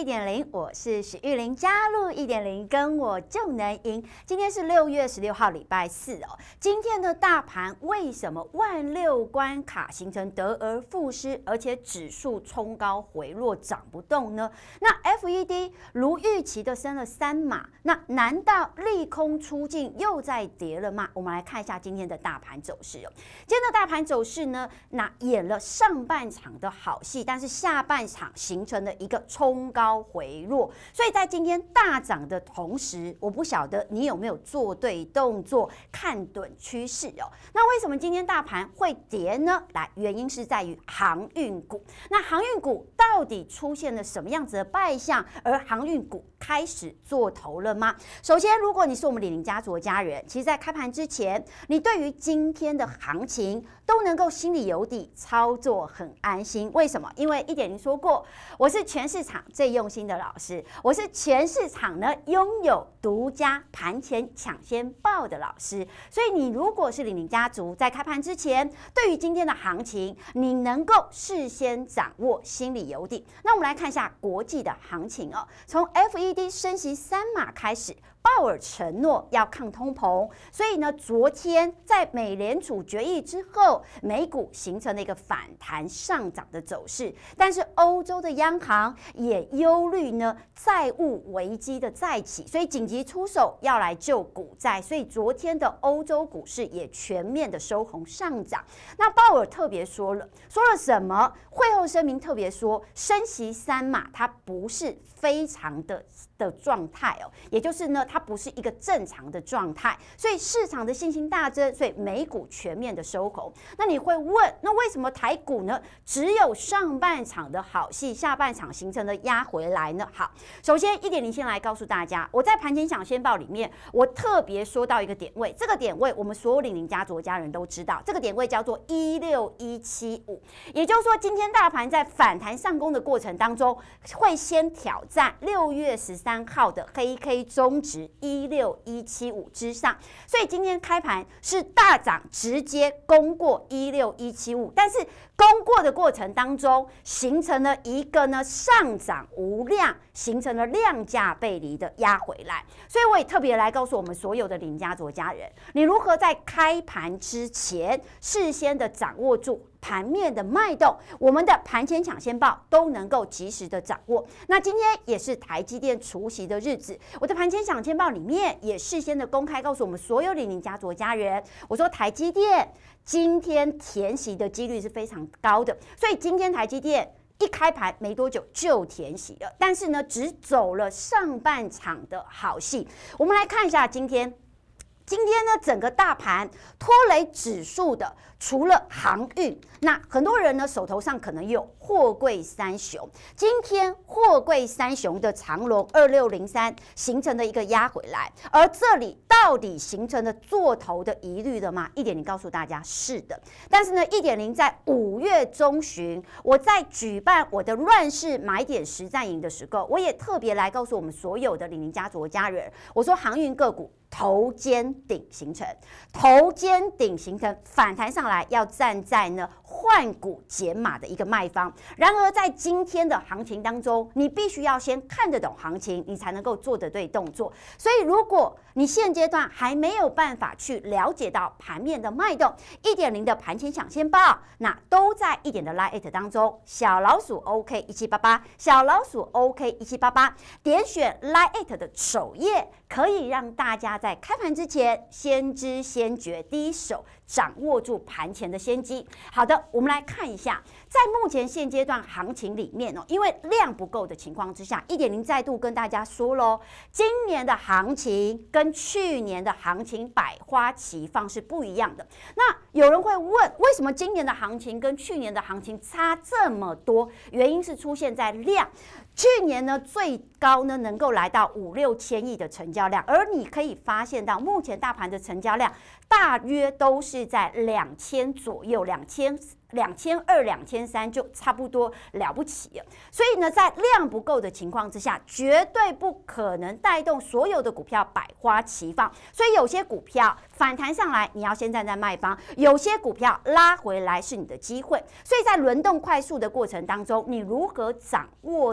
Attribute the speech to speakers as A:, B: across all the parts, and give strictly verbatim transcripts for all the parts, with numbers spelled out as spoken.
A: 一点零，我是许玉玲，加入一点零，跟我就能赢。今天是六月十六号，礼拜四哦。今天的大盘为什么万六关卡形成得而复失，而且指数冲高回落涨不动呢？那 F E D 如预期的升了三码，那难道利空出尽又在跌了吗？我们来看一下今天的大盘走势哦。今天的大盘走势呢，那演了上半场的好戏，但是下半场形成了一个冲高回落，所以在今天大涨的同时，我不晓得你有没有做对动作，看准趋势哦。那为什么今天大盘会跌呢？来，原因是在于航运股。那航运股到底出现了什么样子的败象？而航运股开始做头了吗？首先，如果你是我们李宁家族的家人，其实在开盘之前，你对于今天的行情都能够心里有底，操作很安心。为什么？因为一点零说过，我是全市场最用心的老师，我是全市场呢拥有独家盘前抢先报的老师。所以你如果是李宁家族，在开盘之前，对于今天的行情，你能够事先掌握，心里有底。那我们来看一下国际的行情哦，从 F E D 升息三码开始。鲍尔承诺要抗通膨，所以呢，昨天在美联储决议之后，美股形成了一个反弹上涨的走势。但是欧洲的央行也忧虑呢债务危机的再起，所以紧急出手要来救股债。所以昨天的欧洲股市也全面的收红上涨。那鲍尔特别说了，说了什么？会后声明特别说，升息三码，它不是非常的的状态哦，也就是呢。它不是一个正常的状态，所以市场的信心大增，所以美股全面的收红。那你会问，那为什么台股呢只有上半场的好戏，下半场形成的压回来呢？好，首先一点零先来告诉大家，我在盘前抢先报里面，我特别说到一个点位，这个点位我们所有李宁家族家人都知道，这个点位叫做一六一七五，也就是说，今天大盘在反弹上攻的过程当中，会先挑战六月十三号的黑 K 中值。一六一七五之上，所以今天开盘是大涨，直接攻过一六一七五，但是攻过的过程当中，形成了一个呢上涨无量，形成了量价背离的压回来。所以我也特别来告诉我们所有的李宁家族家人，你如何在开盘之前事先的掌握住盘面的脉动，我们的盘前抢先报都能够及时的掌握。那今天也是台积电除息的日子，我的盘前抢先报里面也事先的公开告诉我们所有李宁家族家人，我说台积电今天填息的几率是非常高的，所以今天台积电一开盘没多久就填息了，但是呢，只走了上半场的好戏。我们来看一下今天。今天呢，整个大盘拖累指数的，除了航运，那很多人呢手头上可能有货柜三雄。今天货柜三雄的长荣二六零三形成了一个压回来，而这里到底形成了做头的疑虑了吗？一点零告诉大家是的，但是呢，一点零在五月中旬，我在举办我的乱世买点实战营的时候，我也特别来告诉我们所有的李宁家族的家人，我说航运个股。头肩顶形成，头肩顶形成反弹上来，要站在呢换股减码的一个卖方。然而在今天的行情当中，你必须要先看得懂行情，你才能够做得对动作。所以如果你现阶段还没有办法去了解到盘面的脉动，一点零的盘前抢先报，那都在一点的 Line 当中，小老鼠 OK 一七八八，小老鼠 OK 一七八八，点选 Line 的首页，可以让大家在开盘之前先知先觉，第一手掌握住盘前的先机。好的，我们来看一下，在目前现阶段行情里面哦，因为量不够的情况之下，一点零再度跟大家说喽，今年的行情跟去年的行情百花齐放是不一样的。那有人会问，为什么今年的行情跟去年的行情差这么多？原因是出现在量。去年呢，最高呢能够来到五六千亿的成交量，而你可以发现到，目前大盘的成交量大约都是在两千左右，两千。两千二、两千三就差不多了不起了。所以呢，在量不够的情况之下，绝对不可能带动所有的股票百花齐放。所以有些股票反弹上来，你要先站在卖方；有些股票拉回来是你的机会。所以在轮动快速的过程当中，你如何掌握到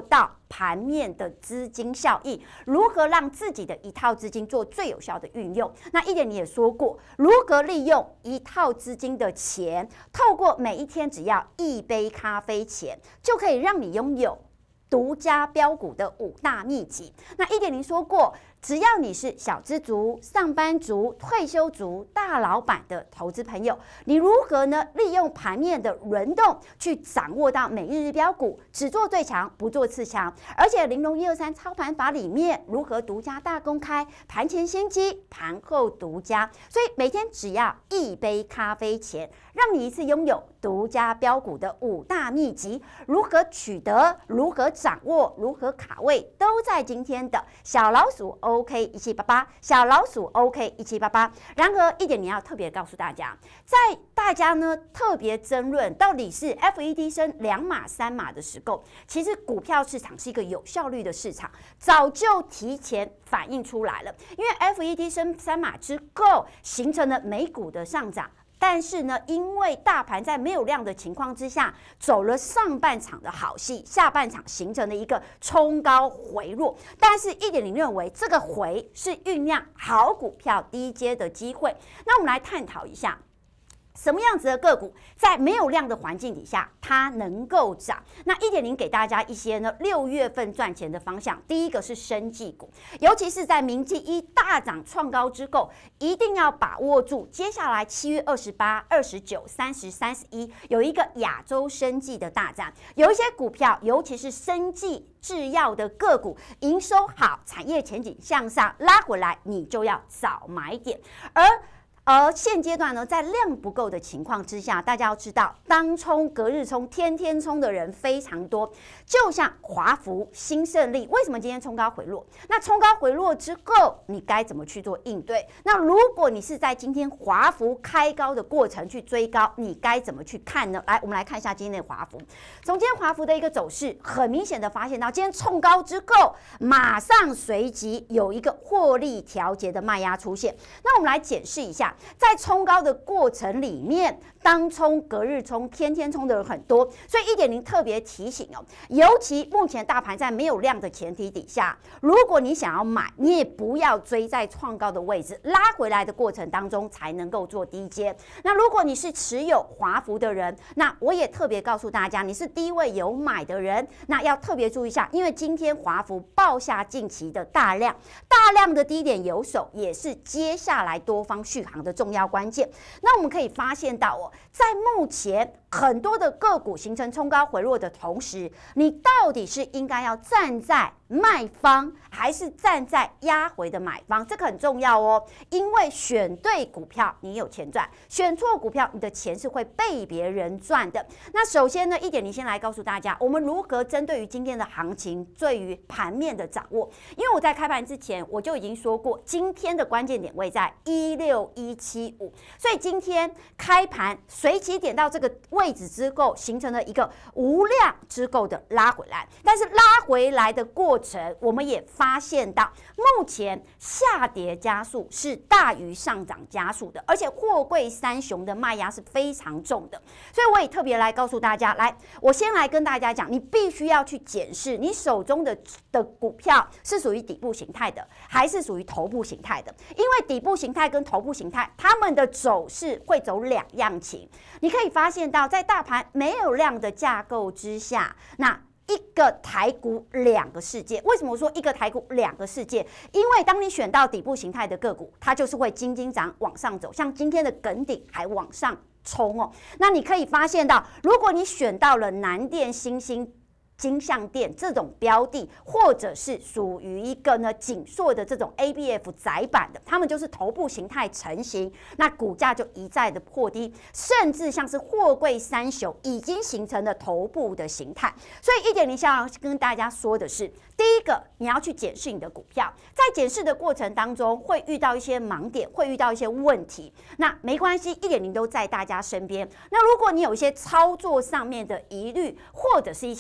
A: 盘面的资金效益，如何让自己的一套资金做最有效的运用。那一点你也说过，如何利用一套资金的钱，透过每一天只要一杯咖啡钱，就可以让你拥有独家标股的五大秘籍。那一点零说过，只要你是小资族、上班族、退休族、大老板的投资朋友，你如何呢？利用盘面的轮动去掌握到每日日标股，只做最强，不做次强。而且玲珑一二三操盘法里面，如何独家大公开，盘前先机，盘后独家。所以每天只要一杯咖啡钱，让你一次拥有独家标股的五大秘籍，如何取得，如何掌握，如何卡位，都在今天的小老鼠 O K 一七八八，小老鼠 O K 一七八八。然而一点你要特别告诉大家，在大家呢特别争论到底是 F E D 升两码三码的时候，其实股票市场是一个有效率的市场，早就提前反映出来了。因为 F E D 升三码之后，形成了美股的上涨。但是呢，因为大盘在没有量的情况之下，走了上半场的好戏，下半场形成了一个冲高回落。但是一点零认为这个回是酝酿好股票低阶的机会。那我们来探讨一下，什么样子的个股在没有量的环境底下，它能够涨？那一点零给大家一些呢六月份赚钱的方向。第一个是生技股，尤其是在明记一大涨创高之后，一定要把握住。接下来七月二十八、二十九、三十、三十一有一个亚洲生技的大战，有一些股票，尤其是生技制药的个股，营收好，产业前景向上，拉回来你就要早买点。而而现阶段呢，在量不够的情况之下，大家要知道，当冲、隔日冲、天天冲的人非常多。就像华孚、新胜利，为什么今天冲高回落？那冲高回落之后，你该怎么去做应对？那如果你是在今天华孚开高的过程去追高，你该怎么去看呢？来，我们来看一下今天的华孚。从今天华孚的一个走势，很明显的发现到，今天冲高之后，马上随即有一个获利调节的卖压出现。那我们来检视一下。在冲高的过程里面，当冲、隔日冲、天天冲的人很多，所以一点零特别提醒哦，尤其目前大盘在没有量的前提底下，如果你想要买，你也不要追在创高的位置，拉回来的过程当中才能够做低接。那如果你是持有华孚的人，那我也特别告诉大家，你是低位有买的人，那要特别注意一下，因为今天华孚爆下近期的大量，大量的低点有手，也是接下来多方续航的重要关键。那我们可以发现到哦，在目前很多的个股形成冲高回落的同时，你到底是应该要站在卖方，还是站在压回的买方？这个很重要哦，因为选对股票你有钱赚，选错股票你的钱是会被别人赚的。那首先呢，一点零先来告诉大家，我们如何针对于今天的行情，对于盘面的掌握。因为我在开盘之前我就已经说过，今天的关键点位在一六一七五，所以今天开盘随即点到这个位置之后，形成了一个无量之后的拉回来。但是拉回来的过程，我们也发现到，目前下跌加速是大于上涨加速的，而且货柜三雄的卖压是非常重的。所以我也特别来告诉大家，来，我先来跟大家讲，你必须要去检视你手中的的股票是属于底部形态的，还是属于头部形态的。因为底部形态跟头部形态，它们的走势会走两样情。你可以发现到，在大盘没有量的架构之下，那一个台股两个世界。为什么我说一个台股两个世界？因为当你选到底部形态的个股，它就是会金金涨往上走，像今天的耿鼎还往上冲哦。那你可以发现到，如果你选到了南电、新兴、金像电这种标的，或者是属于一个呢紧缩的这种 A B F 窄板的，他们就是头部形态成型，那股价就一再的破低，甚至像是货柜三雄已经形成了头部的形态。所以一点零想要跟大家说的是，第一个你要去检视你的股票，在检视的过程当中会遇到一些盲点，会遇到一些问题，那没关系，一点零都在大家身边。那如果你有一些操作上面的疑虑，或者是一些幻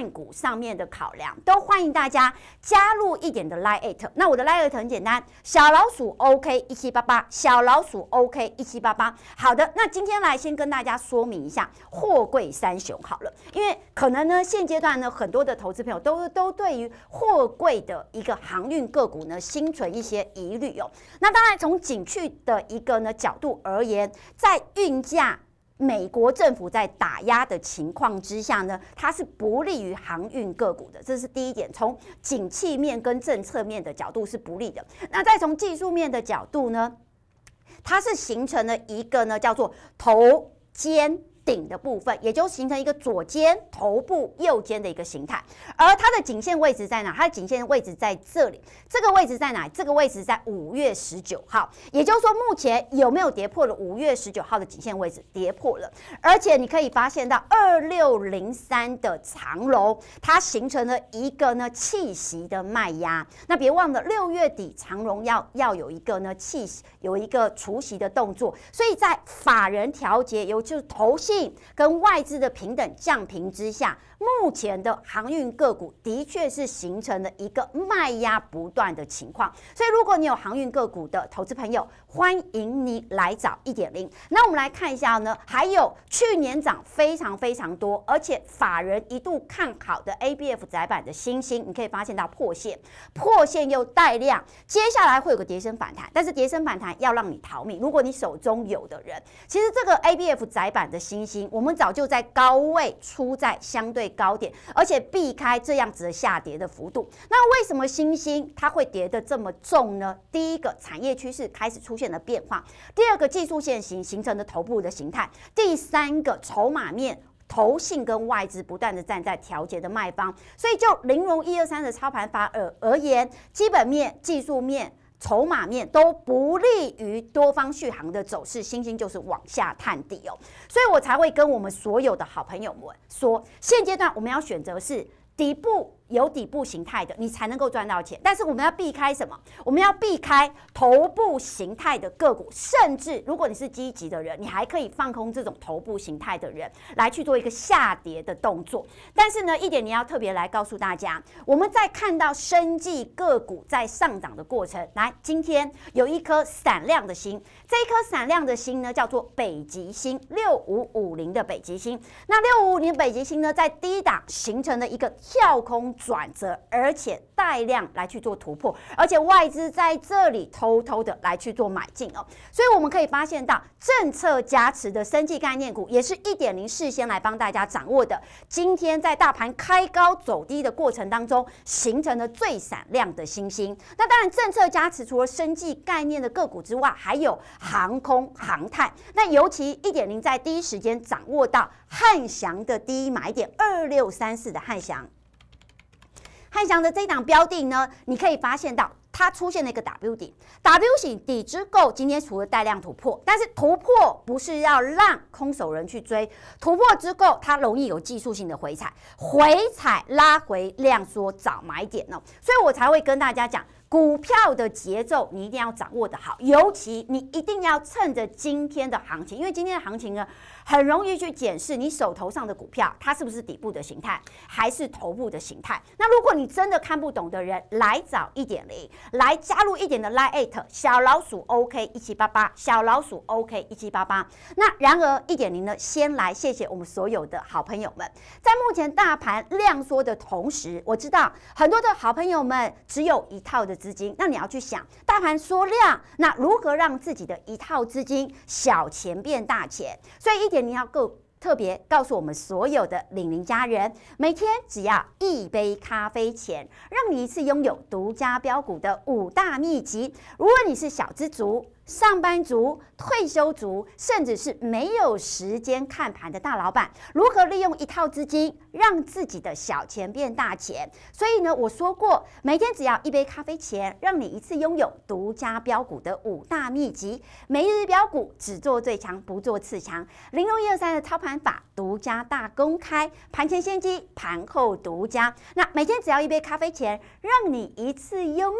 A: 换股上面的考量，都欢迎大家加入一点的 Line。那我的 Line 很简单，小老鼠 OK 一七八八，小老鼠 OK 一七八八。好的，那今天来先跟大家说明一下货柜三雄好了，因为可能呢现阶段呢很多的投资朋友都都对于货柜的一个航运个股呢心存一些疑虑哦。那当然从景气的一个呢角度而言，在运价美国政府在打压的情况之下呢，它是不利于航运个股的，这是第一点。从景气面跟政策面的角度是不利的。那再从技术面的角度呢，它是形成了一个呢叫做头肩顶的部分，也就形成一个左肩、头部、右肩的一个形态。而它的颈线位置在哪？它的颈线位置在这里。这个位置在哪？这个位置在五月十九号。也就是说，目前有没有跌破了五月十九号的颈线位置？跌破了。而且你可以发现到二六零三的长荣，它形成了一个呢气息的卖压。那别忘了，六月底长荣要要有一个呢气息，有一个除息的动作。所以在法人调节，尤其是投信跟外资的平等降平之下，目前的航运个股的确是形成了一个卖压不断的情况。所以如果你有航运个股的投资朋友，欢迎你来找一点零。那我们来看一下呢，还有去年涨非常非常多，而且法人一度看好的 A B F 载板的新兴，你可以发现到破线，破线又带量，接下来会有个跌升反弹，但是跌升反弹要让你逃命。如果你手中有的人，其实这个 A B F 载板的新兴，我们早就在高位出在相对高点，而且避开这样子的下跌的幅度。那为什么新兴它会跌得这么重呢？第一个，产业趋势开始出现了变化；第二个，技术线型形成的头部的形态；第三个，筹码面。投信跟外资不断的站在调节的卖方，所以就零融一二三的操盘法而而言，基本面、技术面、筹码面都不利于多方续航的走势，新兴就是往下探底哦，所以我才会跟我们所有的好朋友们说，现阶段我们要选择是底部。有底部形态的，你才能够赚到钱。但是我们要避开什么？我们要避开头部形态的个股，甚至如果你是积极的人，你还可以放空这种头部形态的人，来去做一个下跌的动作。但是呢，一点你要特别来告诉大家，我们在看到生技个股在上涨的过程，来，今天有一颗闪亮的星，这一颗闪亮的星呢，叫做北极星六五五零的北极星。那六五五零北极星呢，在低档形成了一个跳空转折，而且带量来去做突破，而且外资在这里偷偷的来去做买进哦，所以我们可以发现到政策加持的生技概念股，也是一点零事先来帮大家掌握的。今天在大盘开高走低的过程当中，形成了最闪亮的星星。那当然，政策加持除了生技概念的个股之外，还有航空航太。那尤其一点零在第一时间掌握到汉翔的第一买点二六三四的汉翔。汉翔的这一档标的呢，你可以发现到它出现了一个 W 底 ，W 型底之后，今天除了带量突破，但是突破不是要让空手人去追，突破之后它容易有技术性的回踩，回踩拉回量缩找买点哦，所以我才会跟大家讲。股票的节奏你一定要掌握得好，尤其你一定要趁着今天的行情，因为今天的行情呢，很容易去检视你手头上的股票，它是不是底部的形态，还是头部的形态。那如果你真的看不懂的人，来找一点零，来加入一点的 Line 小老鼠 OK 一七八八，小老鼠 OK 一七八八。那然而一点零呢，先来谢谢我们所有的好朋友们，在目前大盘量缩的同时，我知道很多的好朋友们只有一套的资金，那你要去想，大盘缩量，那如何让自己的一套资金小钱变大钱？所以一点你要够特别告诉我们所有的领零家人，每天只要一杯咖啡钱，让你一次拥有独家标股的五大秘籍。如果你是小资族、上班族、退休族，甚至是没有时间看盘的大老板，如何利用一套资金让自己的小钱变大钱？所以呢，我说过，每天只要一杯咖啡钱，让你一次拥有独家标股的五大秘籍。每日标股只做最强，不做次强。零六一二三的操盘法独家大公开，盘前先机，盘后独家。那每天只要一杯咖啡钱，让你一次拥有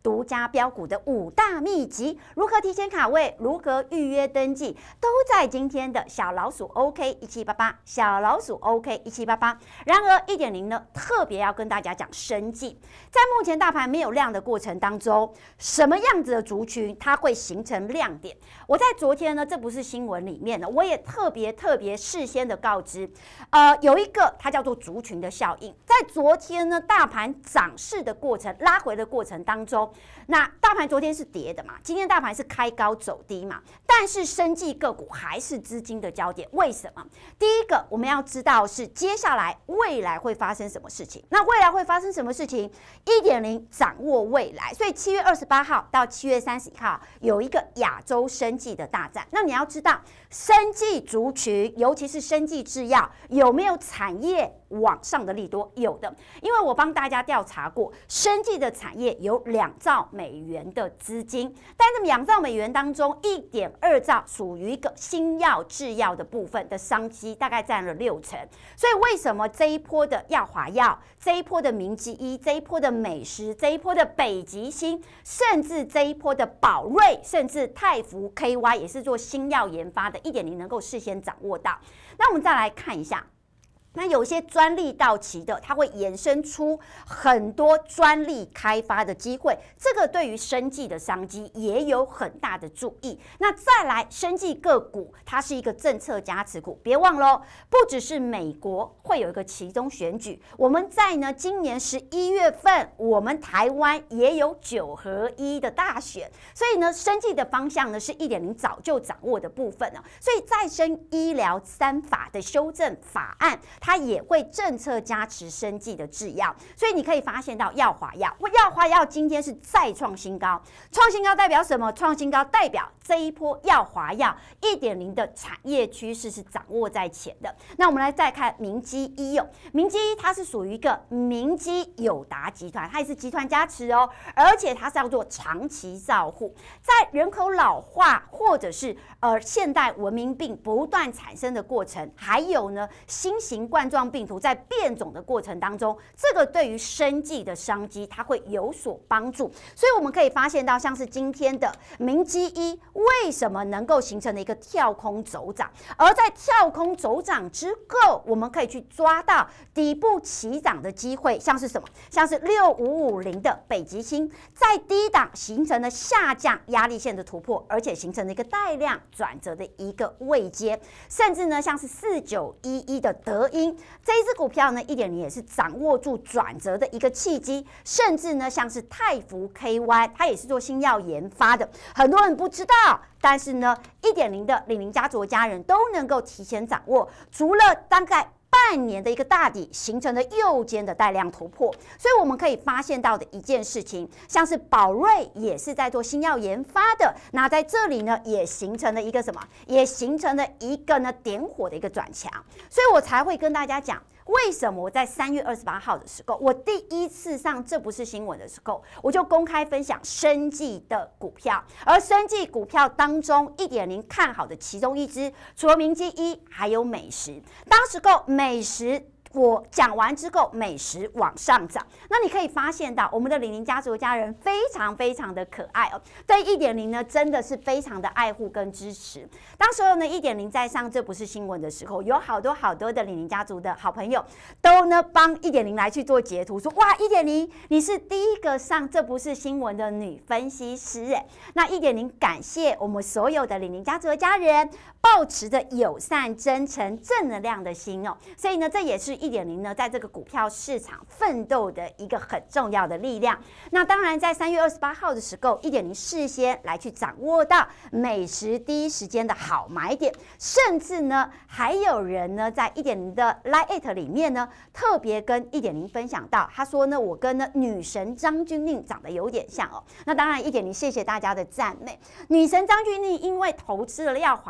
A: 独家标股的五大秘籍，如何提前卡位，如何预约登记，都在今天的小老鼠 OK 一七八八，小老鼠 OK 一七八八。然而一点零呢，特别要跟大家讲生技，在目前大盘没有量的过程当中，什么样子的族群它会形成亮点？我在昨天呢，这不是新闻里面的，我也特别特别事先的告知，呃，有一个它叫做族群的效应，在昨天呢，大盘涨势的过程拉回的过程当中，那大盘昨天是跌的嘛，今天大盘是开高走低嘛，但是生技个股还是资金的焦点，为什么？第一个我们要知道是接下来未来会发生什么事情，那未来会发生什么事情？一点零掌握未来，所以七月二十八号到七月三十一号有一个亚洲生技的大战，那你要知道生技族群，尤其是生技制药有没有产业往上的利多？有的，因为我帮大家调查过，生技的产业有两兆美元的资金，但是两兆美元当中，一点二兆属于一个新药制药的部分的商机，大概占了六成。所以为什么这一波的药华药、这一波的明基医、这一波的美食、这一波的北极星，甚至这一波的宝瑞，甚至泰福 K Y 也是做新药研发的，一点零能够事先掌握到。那我们再来看一下。那有些专利到期的，它会衍生出很多专利开发的机会，这个对于生技的商机也有很大的注意。那再来，生技个股它是一个政策加持股，别忘了，不只是美国会有一个期中选举，我们在呢今年十一月份，我们台湾也有九合一的大选，所以呢，生技的方向呢是一点零早就掌握的部分呢，所以再生医疗三法的修正法案。它也会政策加持生技的制药，所以你可以发现到药华药，药华药今天是再创新高，创新高代表什么？创新高代表这一波药华药 一点零 的产业趋势是掌握在前的。那我们来再看明基医用，明基医它是属于一个明基友达集团，它也是集团加持哦，而且它是要做长期照护，在人口老化或者是呃现代文明病不断产生的过程，还有呢新型冠状病毒在变种的过程当中，这个对于生技的商机它会有所帮助，所以我们可以发现到，像是今天的明基医为什么能够形成的一个跳空走涨，而在跳空走涨之后，我们可以去抓到底部起涨的机会，像是什么？像是六五五零的北极星，在低档形成了下降压力线的突破，而且形成了一个带量转折的一个位阶，甚至呢，像是四九一一的德音。这一支股票呢，一点零也是掌握住转折的一个契机，甚至呢，像是泰福 K Y， 它也是做新药研发的，很多人不知道，但是呢，一点零的李宁家族家人都能够提前掌握，除了大概半年的一个大底形成了右肩的带量突破，所以我们可以发现到的一件事情，像是宝瑞也是在做新药研发的，那在这里呢也形成了一个什么？也形成了一个呢点火的一个转强，所以我才会跟大家讲。为什么我在三月二十八号的时候，我第一次上这不是新闻的时候，我就公开分享生技的股票，而生技股票当中 一点零 看好的其中一支，除了明基医，还有美食。当时候美食。我讲完之后，美食往上涨，那你可以发现到我们的李宁家族家人非常非常的可爱哦，对 一点零 呢真的是非常的爱护跟支持。当时候呢 一点零 在上这不是新闻的时候，有好多好多的李宁家族的好朋友都呢帮 一点零 来去做截图，说哇 一点零 你是第一个上这不是新闻的女分析师哎，那 一点零 感谢我们所有的李宁家族的家人抱持着友善、真诚、正能量的心哦，所以呢这也是 一点零 呢，在这个股票市场奋斗的一个很重要的力量。那当然，在三月二十八号的时候 ，一点零 事先来去掌握到美食第一时间的好买点，甚至呢，还有人呢在 一点零 的 Line 里面呢，特别跟 一点零 分享到，他说呢，我跟呢女神张钧甯长得有点像哦。那当然 一点零 谢谢大家的赞美。女神张钧甯因为投资了药华药之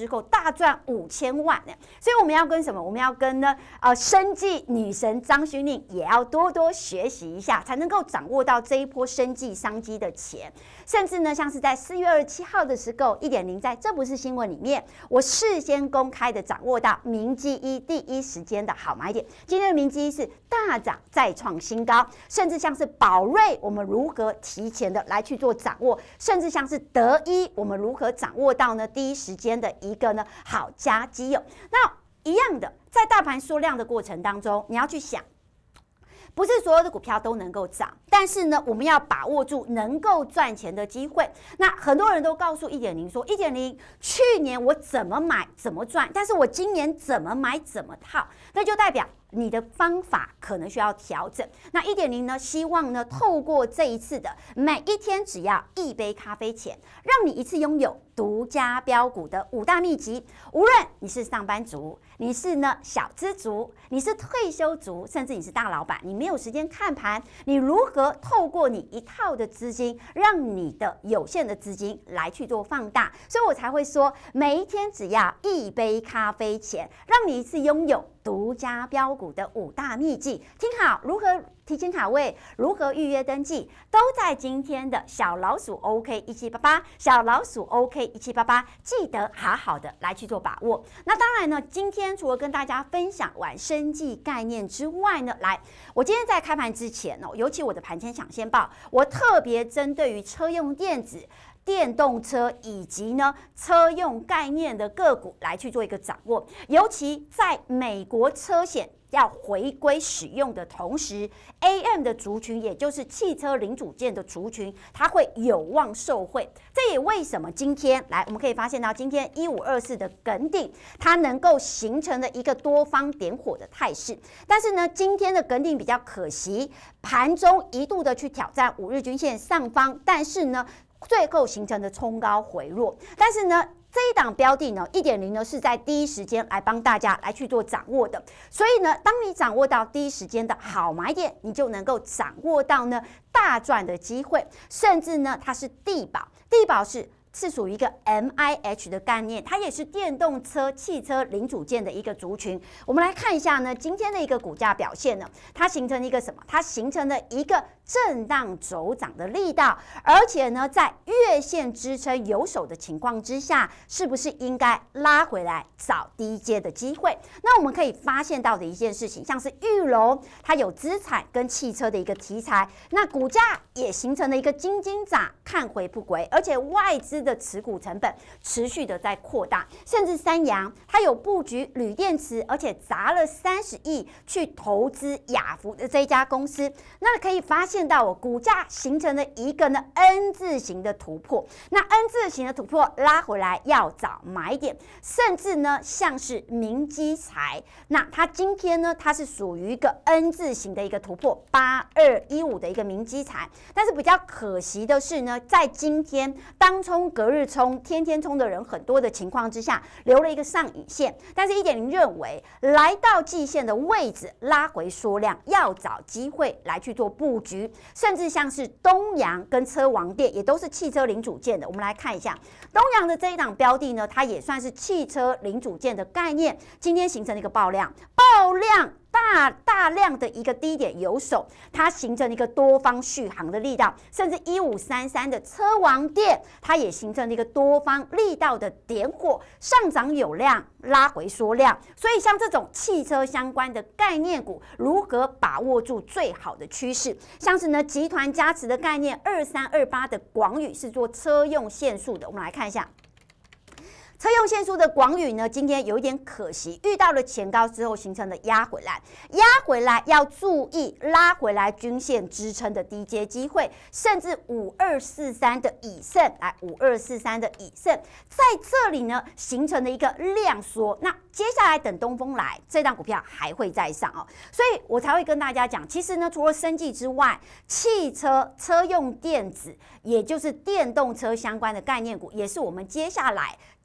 A: 之后大赚五千万呢。所以我们要跟什么？我们要跟呢呃生技女神张勋令也要多多学习一下，才能够掌握到这一波生技商机的钱。甚至呢，像是在四月二十七号的时候，一点零在这不是新闻里面，我事先公开的掌握到明基一第一时间的好买点。今天的明基一是大涨再创新高，甚至像是宝瑞，我们如何提前的来去做掌握，甚至像是德一，我们如何掌握到呢第一时间的一个呢好佳绩友。那一样的，在大盘缩量的过程当中，你要去想。不是所有的股票都能够涨，但是呢，我们要把握住能够赚钱的机会。那很多人都告诉一点零说，一点零去年我怎么买怎么赚，但是我今年怎么买怎么套，那就代表你的方法可能需要调整。那一点零呢，希望呢，透过这一次的每一天只要一杯咖啡钱，让你一次拥有独家标股的五大秘籍。无论你是上班族，你是呢小资族，你是退休族，甚至你是大老板，你没有时间看盘，你如何透过你一套的资金，让你的有限的资金来去做放大？所以我才会说，每一天只要一杯咖啡钱，让你一次拥有独家标股的五大秘籍。听好，如何提前卡位，如何预约登记，都在今天的小老鼠 O K 一七八八，小老鼠 O K 一七八八，记得好好的来去做把握。那当然呢，今天除了跟大家分享完生技概念之外呢，来，我今天在开盘之前哦，尤其我的盘前抢先报，我特别针对于车用电子、电动车以及呢车用概念的个股来去做一个掌握，尤其在美国车险要回归使用的同时 ，A M 的族群，也就是汽车零组件的族群，它会有望受惠。这也为什么今天来，我们可以发现到今天一五二四的耿鼎，它能够形成了一个多方点火的态势。但是呢，今天的耿鼎比较可惜，盘中一度的去挑战五日均线上方，但是呢，最后形成的冲高回落。但是呢，这一档标的呢 ，一点零 呢是在第一时间来帮大家来去做掌握的，所以呢，当你掌握到第一时间的好买点，你就能够掌握到呢大赚的机会，甚至呢它是地保，地保是。是属于一个 M I H 的概念，它也是电动车、汽车零组件的一个族群。我们来看一下呢，今天的一个股价表现呢，它形成了一个什么？它形成了一个震荡走涨的力道，而且呢，在月线支撑有手的情况之下，是不是应该拉回来找低阶的机会？那我们可以发现到的一件事情，像是裕隆，它有资产跟汽车的一个题材，那股价也形成了一个金金涨，看回不回，而且外资的持股成本持续的在扩大，甚至三阳它有布局铝电池，而且砸了三十亿去投资雅福的这一家公司，那可以发现到我股价形成了一个呢 N 字形的突破，那 N 字形的突破拉回来要找买点，甚至呢像是明基材，那它今天呢它是属于一个 N 字形的一个突破八二一五的一个明基材，但是比较可惜的是呢，在今天当冲隔日冲、天天冲的人很多的情况之下，留了一个上影线。但是一点零认为，来到季线的位置拉回缩量，要找机会来去做布局，甚至像是东阳跟车王店也都是汽车零组件的。我们来看一下东阳的这一档标的呢，它也算是汽车零组件的概念，今天形成了一个爆量，爆量。大大量的一个低点有手，它形成一个多方续航的力道，甚至一五三三的车王店，它也形成了一个多方力道的点火，上涨有量，拉回缩量。所以像这种汽车相关的概念股，如何把握住最好的趋势？像是呢集团加持的概念，二三二八的广宇是做车用线束的，我们来看一下。车用线束的广宇呢，今天有一点可惜，遇到了前高之后形成了压回来，压回来要注意拉回来均线支撑的低阶机会，甚至五二四三的以盛，来五二四三的以盛，在这里呢形成了一个量缩，那接下来等东风来，这档股票还会再上哦，所以我才会跟大家讲，其实呢除了生技之外，汽车、车用电子，也就是电动车相关的概念股，也是我们接下来。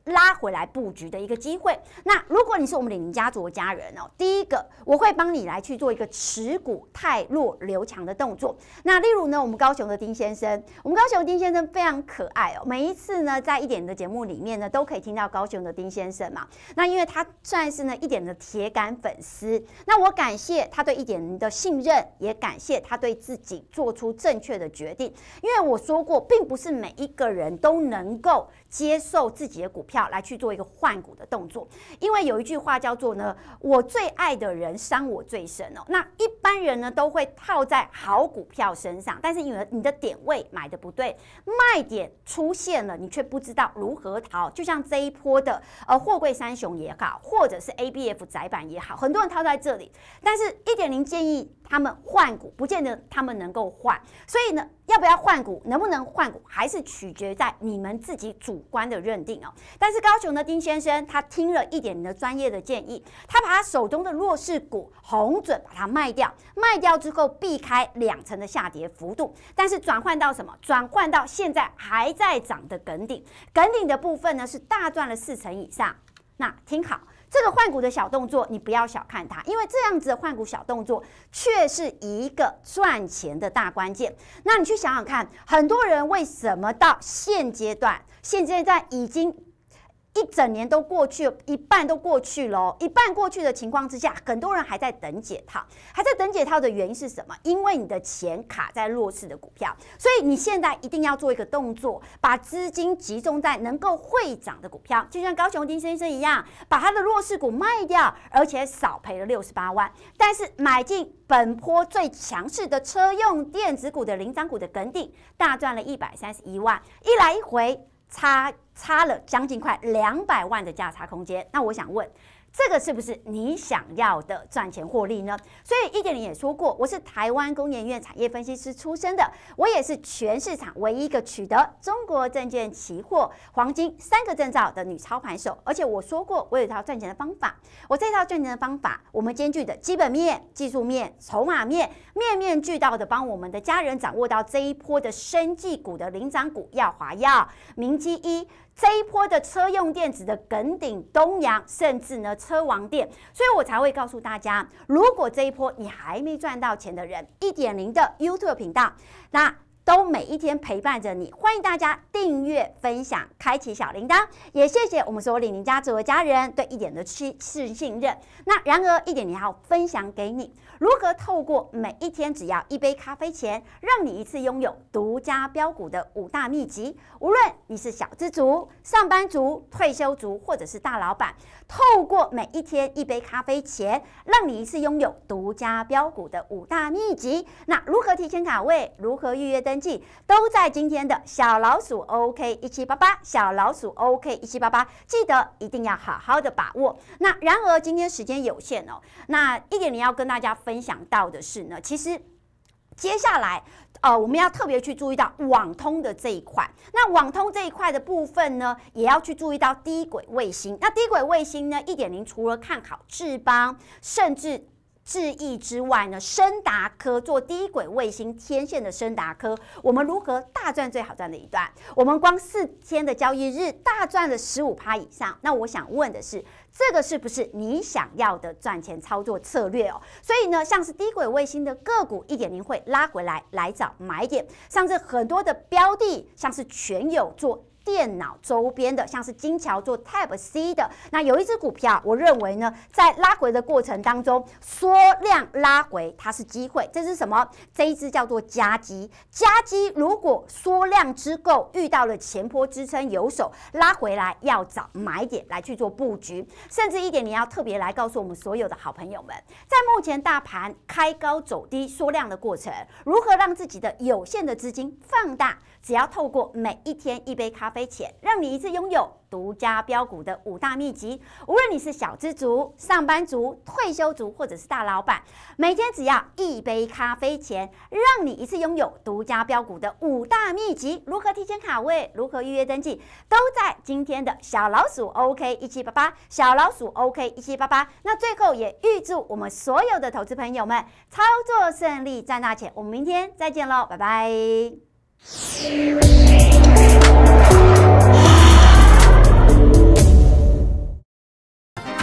A: 拉回来布局的一个机会。那如果你是我们李宁家族的家人哦，第一个我会帮你来去做一个持股太弱留强的动作。那例如呢，我们高雄的丁先生，我们高雄的丁先生非常可爱哦，每一次呢在一点的节目里面呢，都可以听到高雄的丁先生嘛。那因为他算是呢一点的铁杆粉丝，那我感谢他对一点的信任，也感谢他对自己做出正确的决定。因为我说过，并不是每一个人都能够接受自己的股票来去做一个换股的动作，因为有一句话叫做呢，我最爱的人伤我最深哦。那一般人呢都会套在好股票身上，但是因为你的点位买的不对，卖点出现了，你却不知道如何逃。就像这一波的呃货柜三雄也好，或者是 A B F 载板也好，很多人套在这里，但是一点零建议他们换股，不见得他们能够换，所以呢，要不要换股，能不能换股，还是取决在你们自己主观的认定哦。但是高雄的丁先生，他听了一点零的专业的建议，他把他手中的弱势股红准把它卖掉，卖掉之后避开两成的下跌幅度，但是转换到什么？转换到现在还在涨的耿鼎，耿鼎的部分呢是大赚了四成以上。那听好，这个换股的小动作，你不要小看它，因为这样子的换股小动作却是一个赚钱的大关键。那你去想想看，很多人为什么到现阶段，现阶段已经一整年都过去了，一半都过去了，一半过去的情况之下，很多人还在等解套，还在等解套的原因是什么？因为你的钱卡在弱势的股票，所以你现在一定要做一个动作，把资金集中在能够会涨的股票，就像高雄丁先生一样，把他的弱势股卖掉，而且少赔了六十八万，但是买进本波最强势的车用电子股的领涨股的耿鼎，大赚了一百三十一万，一来一回差差了将近快两百万的价差空间。那我想问，这个是不是你想要的赚钱获利呢？所以一点零也说过，我是台湾工研院产业分析师出身的，我也是全市场唯一一个取得中国证券期货黄金三个证照的女操盘手。而且我说过，我有一套赚钱的方法，我这套赚钱的方法，我们兼具的基本面、技术面、筹码面，面面俱到的帮我们的家人掌握到这一波的生技股的领涨股，耀华药、明基一。这一波的车用电子的耿鼎、东阳，甚至呢车王电，所以我才会告诉大家，如果这一波你还没赚到钱的人，一点零的 YouTube 频道，那都每一天陪伴着你，欢迎大家订阅、分享、开启小铃铛，也谢谢我们所有李宁家族的家人对一点的信信任。那然而一点零要分享给你，如何透过每一天只要一杯咖啡钱，让你一次拥有独家标股的五大秘籍。无论你是小资族、上班族、退休族，或者是大老板，透过每一天一杯咖啡钱，让你一次拥有独家标股的五大秘籍。那如何提前卡位？如何预约登记？都在今天的小老鼠 O K 一七八八，小老鼠 O K 一七八八，记得一定要好好的把握。那然而今天时间有限哦，那一点零要跟大家分享到的是呢，其实接下来呃我们要特别去注意到网通的这一块。那网通这一块的部分呢，也要去注意到低轨卫星。那低轨卫星呢，一点零除了看好智邦，甚至智易之外呢，昇達科做低轨卫星天线的昇達科，我们如何大赚最好赚的一段？我们光四天的交易日大赚了 百分之十五 以上。那我想问的是，这个是不是你想要的赚钱操作策略哦？所以呢，像是低轨卫星的个股 一点零 会拉回来来找买点，像是很多的标的，像是全有做电脑周边的，像是金桥做 Type C 的，那有一只股票，我认为呢，在拉回的过程当中，缩量拉回它是机会。这是什么？这一只叫做嘉基。嘉基如果缩量之够，遇到了前波支撑有手，拉回来要找买点来去做布局。甚至一点，你要特别来告诉我们所有的好朋友们，在目前大盘开高走低缩量的过程，如何让自己的有限的资金放大？只要透过每一天一杯咖啡钱，让你一次拥有独家标股的五大秘籍。无论你是小资族、上班族、退休族，或者是大老板，每天只要一杯咖啡钱，让你一次拥有独家标股的五大秘籍。如何提前卡位？如何预约登记？都在今天的小老鼠 O K 一七八八，小老鼠 O K 一七八八。那最后也预祝我们所有的投资朋友们操作顺利，赚大钱。我们明天再见喽，拜拜。We'll be right back.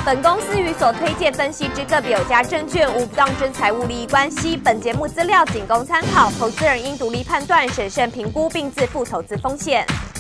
B: 本公司与所推荐分析之个别有价证券无不当之财务利益关系。本节目资料仅供参考，投资人应独立判断、审慎评估并自负投资风险。